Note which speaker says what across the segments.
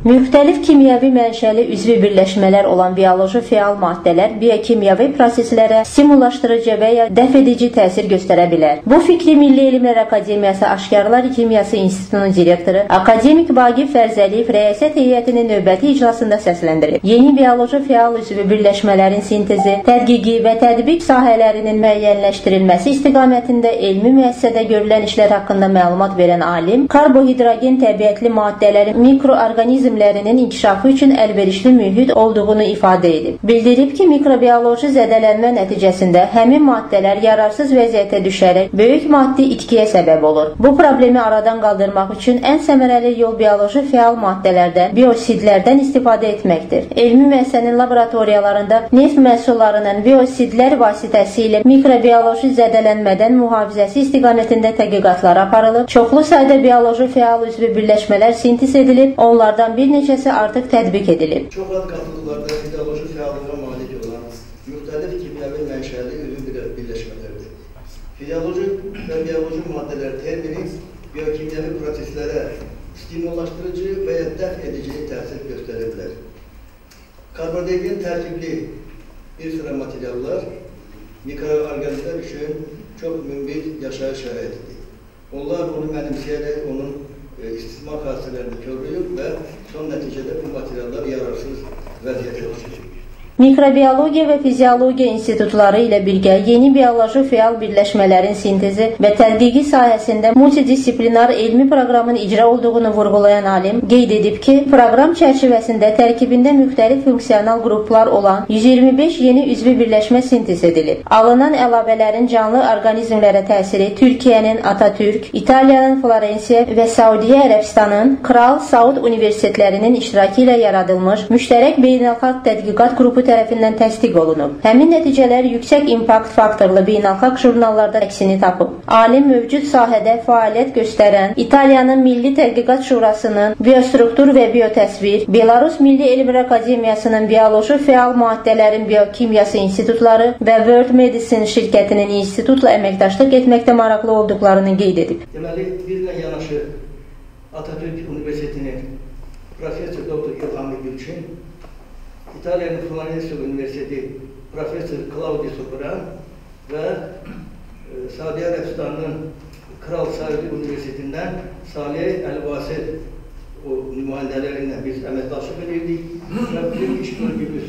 Speaker 1: Müxtəlif kimyəvi mənşəli üzvü birləşmələr olan bioloji fəal maddələr biokimyəvi proseslərə stimullaşdırıcı və ya dəf edici təsir göstərə bilər. Bu fikri Milli Elmlər Akademiyası Aşkarlar Kimyası İnstitutunun direktoru akademik Vaqif Fərzəliyev rəyasət heyətinin növbəti iclasında səsləndirib. Yeni bioloji fəal üzvü birləşmələrin sintezi, tədqiqi və tətbiq sahələrinin müəyyənləşdirilməsi istiqamətində elmi müəssisədə görülən işlər haqqında məlumat verən alim, karbohidrogen təbiətli maddələrin mikroorqanizmlərinin inkişafı üçün əlverişli mühit olduğunu ifadə edib. Bildirib ki, mikrobioloji zədələnmə nəticəsində həmin maddələr yararsız vəziyyətə düşərək böyük maddi itkiyə səbəb olur. Bu problemi aradan qaldırmaq üçün ən səmərəli yol bioloji fəal maddələrdən, biosidlərdən istifadə etməkdir. Elmi müəssisənin laboratoriyalarında neft məhsullarının biosidlər vasitəsilə mikrobioloji zədələnmədən mühafizəsi istiqamətində tədqiqatlar aparılıb, çoxlu sayda bioloji fəal üzvü birləşmələr sintez edilib, onlardan bir neçəsi artıq tətbiq edilib.
Speaker 2: Çox az qatılıqlarda fizioloji fəallığa malik olan müxtəlif kimyəvi mənşəli üzvü birləşmələrdir. Fizioloji və bioloji maddələr termini biokimyəvi proseslərə stimullaşdırıcı və ya dəf edici təsir göstərə bilər. Karbonhidrogen tərkibli bir sıra materiallar mikroorqanizmlər üçün çox münbit yaşayış şəraitidir. Onlar bunu mənimsəyərək onun istismar hadisələrini körləyib və son nəticədə bu materiallar yararsız vəziyyətə düşür.
Speaker 1: Mikrobiologiya və fiziologiya institutları ilə birgə yeni bioloji fəal birləşmələrin sintezi və tədqiqi sahəsində multidisiplinar elmi proqramın icra olduğunu vurğulayan alim qeyd edib ki, proqram çərçivəsində tərkibində müxtəlif funksional qruplar olan 125 yeni üzvü birləşmə sintez edilib. Alınan əlavələrin canlı orqanizmlərə təsiri Türkiyənin Atatürk, İtaliyanın Florensiya və Səudiyyə Ərəbistanın Kral Saud Universitetlərinin iştirakı ilə yaradılmış müştərək beynəlxalq tədqiqat qrupu tərəfindən təsdiq olunub. Həmin nəticələr yüksək impakt faktorlu beynəlxalq jurnallarda əksini tapıb. Alim mövcud sahədə fəaliyyət göstərən İtaliyanın Milli Tədqiqat Şurasının Biostruktur və Biotəsvir, Belarus Milli Elmlər Akademiyasının Bioloji Fəal Maddələrin Biokimyası İnstitutları və World Medicine şirkətinin institutla əməkdaşlıq etməkdə maraqlı olduqlarını qeyd edib.
Speaker 2: Deməli, bizlə yanaşı Atatürk Universitetinin Profesör Doktor İlhami Gülçin, İtalyanın Florensiya Universiteti Profesör Claudio Sopran və Səudiyyə Ərəbistanının Kral Saud Universitetindən Salih Əl-Vasir nümayəndələrindən biz əməkdaşlıq edirdik və bizim iş bölgümüz,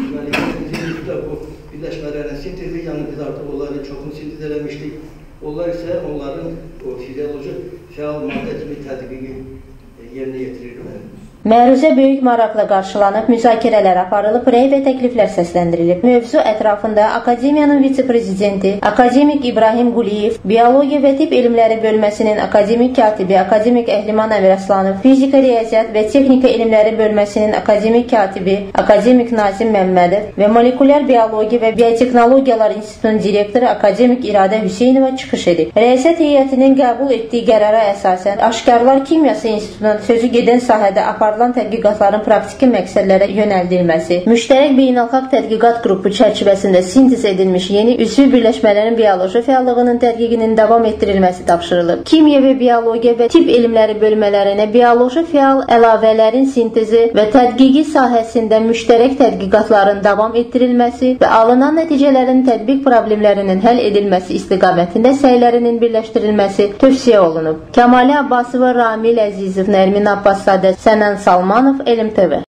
Speaker 2: bizim bu birləşmələrin sintezi, yəni biz artıq onları çoxunu sintez eləmişdik. Onlar isə onların fizioloji fəal maddə kimi tədqiqi yerinə yetirirlər.
Speaker 1: Məruzə böyük maraqla qarşılanıb, müzakirələr aparılıb, rəy və təkliflər səsləndirilib. Mövzu ətrafında Akademiyanın vitse-prezidenti akademik İbrahim Quliyev, Biologiya və Tibb Elmləri bölməsinin akademik katibi akademik Əhliman Əmiraslanov, Fizika, Riyaziyyat və Texnika Elmləri bölməsinin akademik katibi akademik Nazim Məmmədov və Molekulyar Biologiya və Biotexnologiyalar İnstitutunun direktoru akademik İradə Hüseynova çıxış edib. Rəyasət heyətinin qəbul etdiyi qərara əsasən Aşkarlar Kimyası İnstitutunun sözü gedən sahədə aparılan tədqiqatların praktiki məqsədlərə yönəldilməsi, müştərək beynəlxalq tədqiqat qrupu çərçivəsində sintez edilmiş yeni üzvü birləşmələrin bioloji fəallığının tədqiqinin davam etdirilməsi tapşırılıb. Kimya və biologiya və tibb elmləri bölmələrinə bioloji fəal əlavələrin sintezi və tədqiqi sahəsində müştərək tədqiqatların davam etdirilməsi və alınan nəticələrin tətbiq problemlərinin həll edilməsi istiqamətində səylərinin birləşdirilməsi tövsiyə olunub. Kəmali Abbasova, Ramil Əzizov, Nərmin Abbaszadə, Sənan Salmanov, Elm TV.